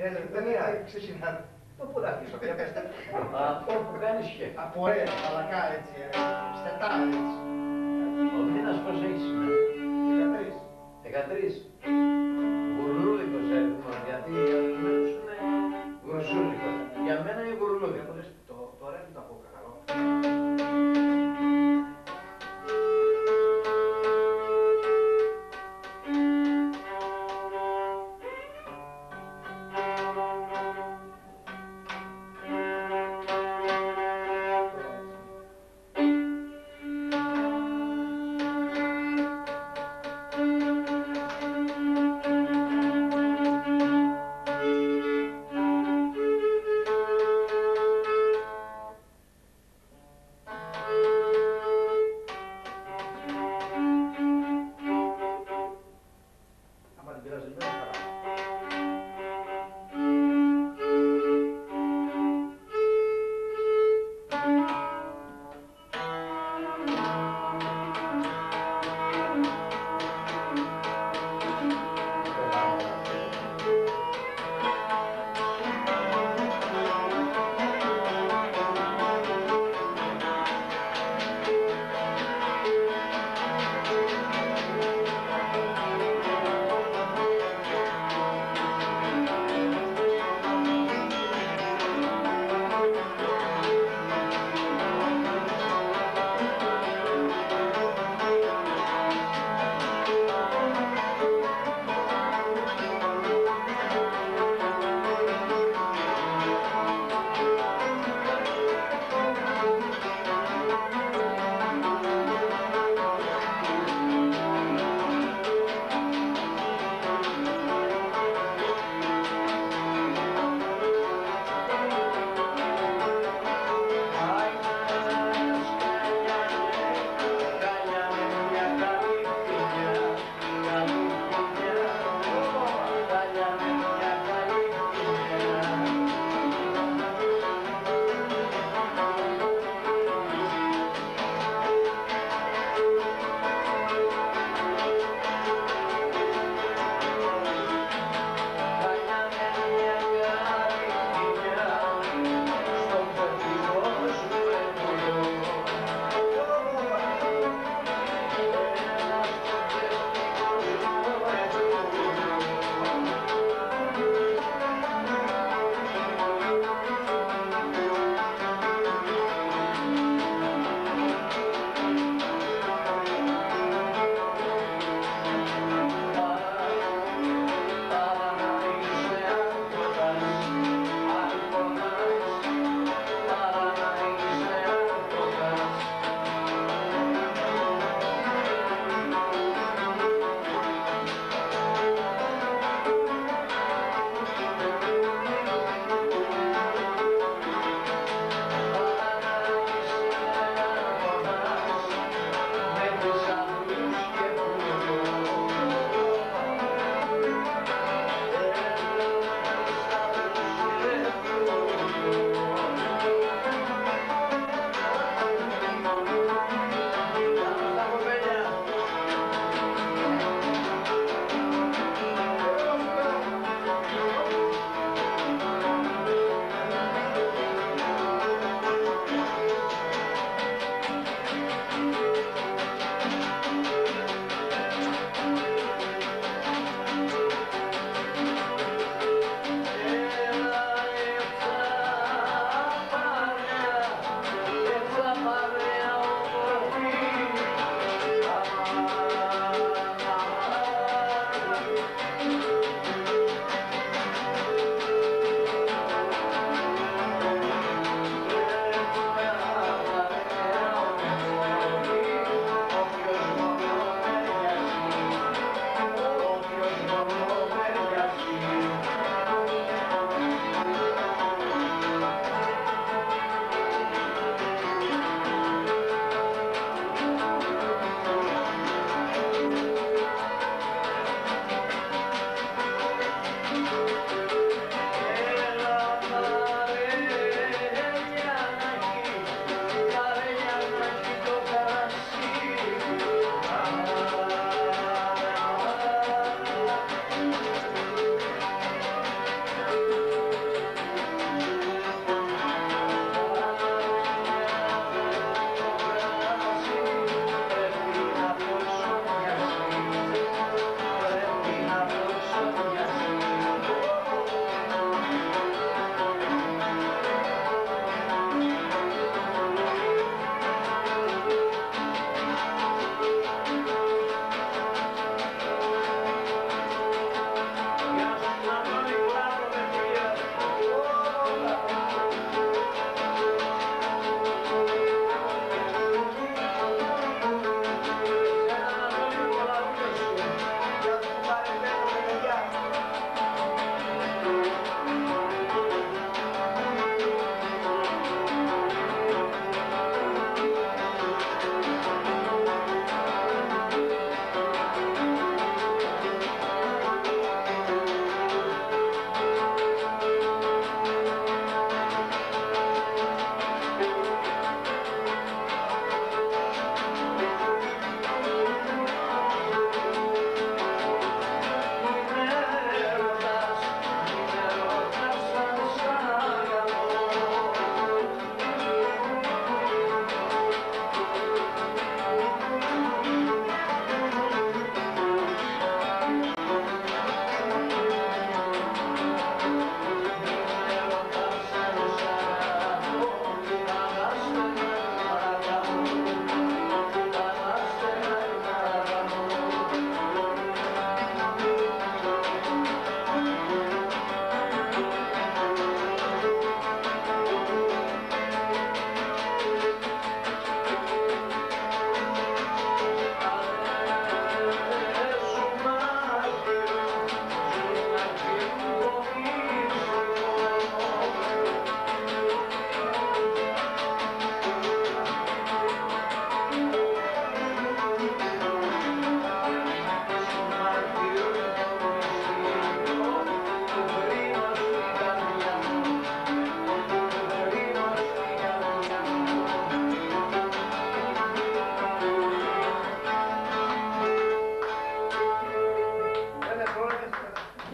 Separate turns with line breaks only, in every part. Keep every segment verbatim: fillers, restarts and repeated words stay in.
δεν ξεσυνάδει. Το πού θα αφήσω, για πέστε.
Αυτό που κάνεις και.
Από ωραία, παλακά έτσι, στετά έτσι.
Ο μήνας πώς έχει σήμερα.
Δεκατρεις.
Δεκατρεις. Γουρλούδικος αριθμός, γιατί για ορισμένους είναι γουρσούλικος. Για μένα είναι γουρλούδικος.
Το ρε δεν το ακούω καλό.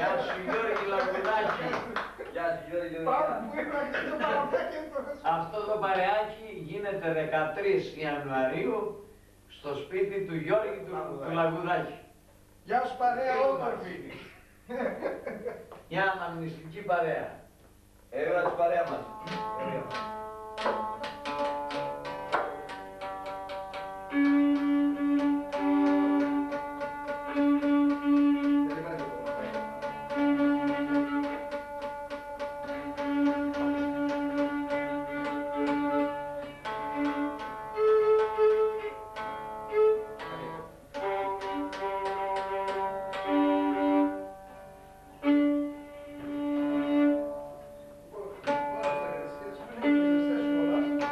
Γεια σου Γιώργη Λαγουδάκη.
Γεια σου Γιώργη
Πάμε
Λαγουδάκη.
που ήμουν και το παραπέκι τώρα.
Αυτό το παρεάκι γίνεται δεκατρείς Ιανουαρίου στο σπίτι του Γιώργη του, του Λαγουδάκη.
Γεια σου παρέα όμορφη.
Μια αναμνηστική παρέα.
Έλα της παρέα μας.
Όλα αυτά, έτσι, έτσι, μην είναι ζεστές όλα.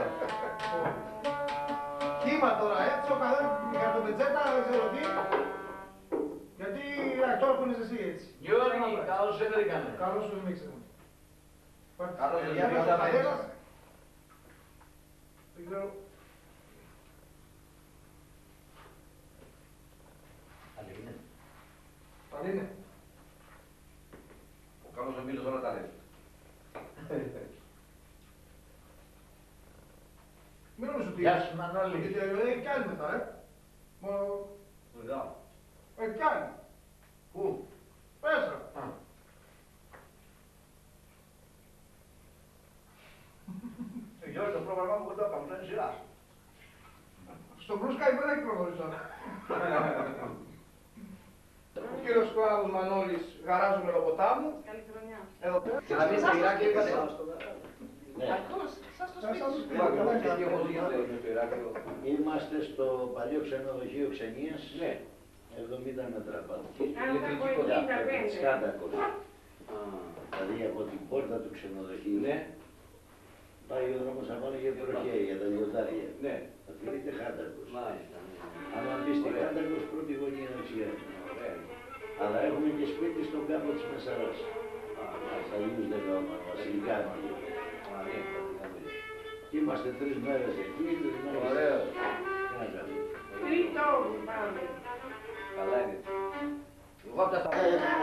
Κύμα τώρα, έτσι ο καθένας για τον πετσέτα, δεν ξέρω τι. Γιατί ακτόρκουνες εσύ έτσι.
Γιώργη, καλώς σε βρήκαμε.
Καλώς σου μίξαμε.
Καλώς σας
Για
βρήκαμε.
τον πατέρας. Δεν ξέρω.
Αλλά είναι.
Αν είναι.
Ο καλός ο Μήλος όλα τα λέει.
Μην νομίζω ότι...
Γεια σου Μανώλη.
Γιατί έχει κι άλλη μετά, ε. Μόνο...
Εδώ.
Έχει κι άλλη.
Πού?
Πέσα.
Α.
Ε, Γιώργη, το πρόγραμμά μου κοντά πάμε, είναι σειρά.
Στο Blue Sky δεν έχει προχωρήσει τώρα. Ο κύριος Κλάδος Μανώλης, γαράζω Μελοποτάμου.
Καλή χρονιά.
Εδώ πέρα.
Και θα δείτε Ηράκλειο είπατε.
Ακούς, σας το
Σας
σπίτι
το
σου.
σπίτι.
Τι όπως γίνεται με το Ηράκλειο.
Είμαστε στο παλιό ξενοδοχείο Ξενίας,
Ναι.
εβδομήντα μέτρα πατική.
Αν θα πω εβδομήντα πέντε.
Σκάτακος. Δηλαδή από την πόρτα του ξενοδοχείου
Ναι.
πάει ο δρόμος απάνω για προχέρι, για τα λιοντάρια.
Ναι.
Θα θεωρείται Χάντακος.
Μάλιστα.
Αν μπει στη
Ωραία.
Χάντακος, πρώτη γωνία δεξιά.
Ωραία.
Αλλά έχουμε και σπίτι στον κάμπο της Μεσαράς. Στα Αγίους Δεκαώμα, βασιλικά μάλλον.
Α, ναι, θα δείτε.
Και είμαστε τρεις μέρες εκεί, τρεις μέρες.
Ωραίος.
Τι να κάνουμε.
Τρίτο, πάμε.
Καλά είναι. Εγώ απ' τα τα...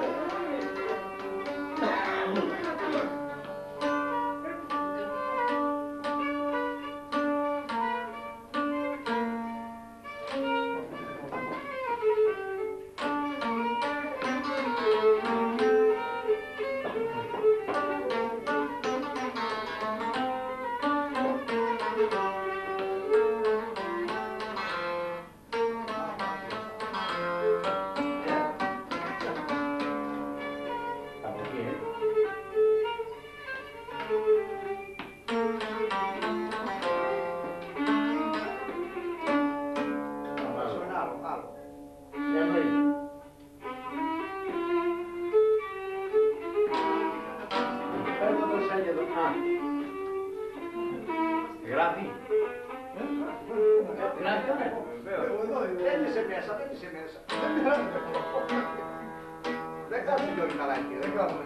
Από εκεί, ε.
Βάζω ένα άλλο, άλλο.
Για να είναι.
Παίρνω το σάγιο εδώ. Α. Γράφει. Γράφει.
Βεβαίως.
Εδώ, εδώ.
Δεν είσαι μέσα, δεν είσαι μέσα.
Δεν πειράζει. Δεν κάνουμε και όλοι καλά εκεί, δεν κάνουμε.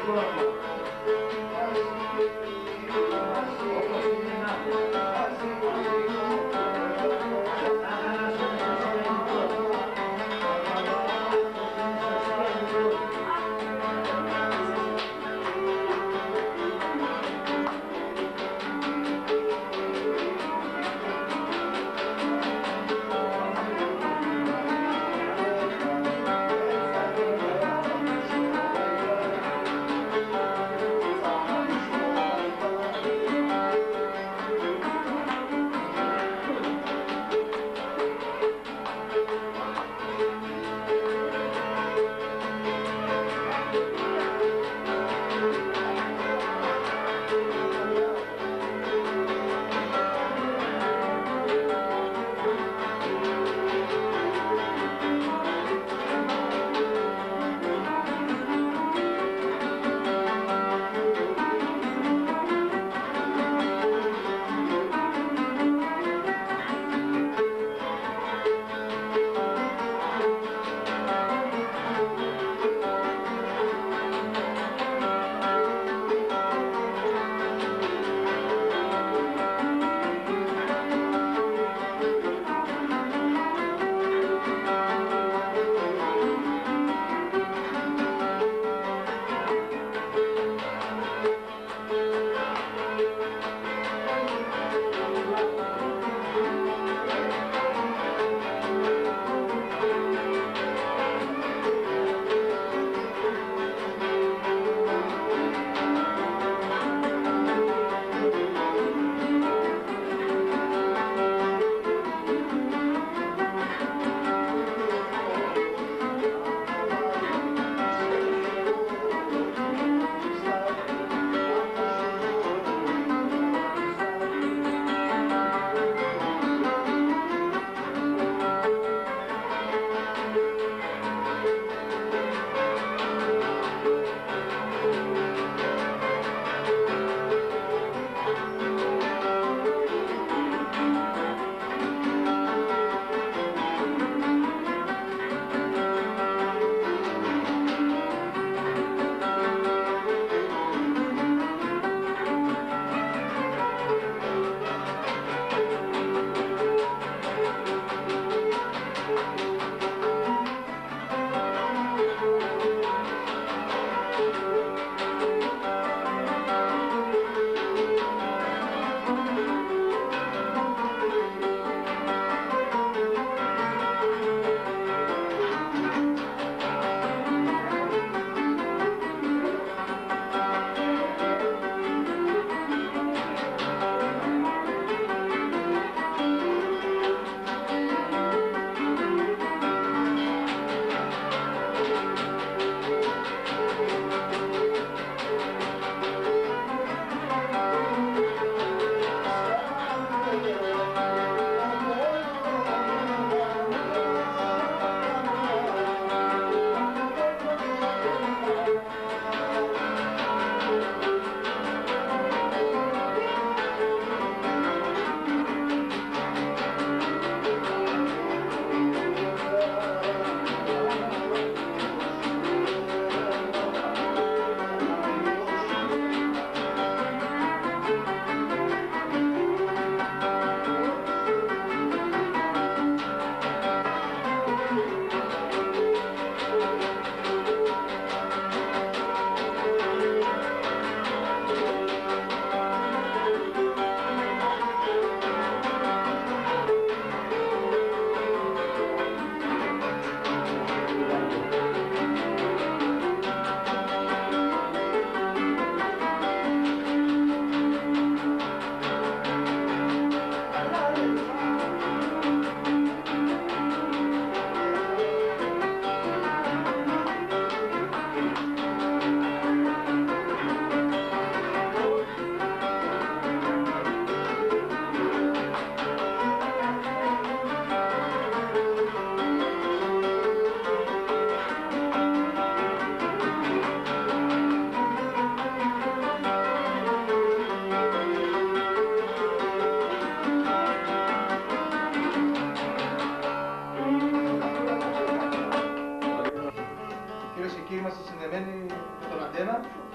Κυρίες και κύριοι, είμαστε συνδεμένοι με τον Αντένα.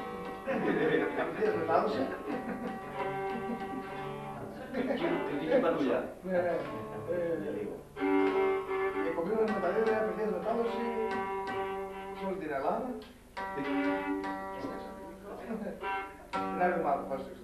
Απευθείας μετάδοση.
Κριτική παντούλια.
Ναι, ναι. Η εκπομπή μας μεταδίδεται απευθείας μετάδοση σε όλη την Ελλάδα. Την άλλη εβδομάδα θα πάω στο εξωτερικό.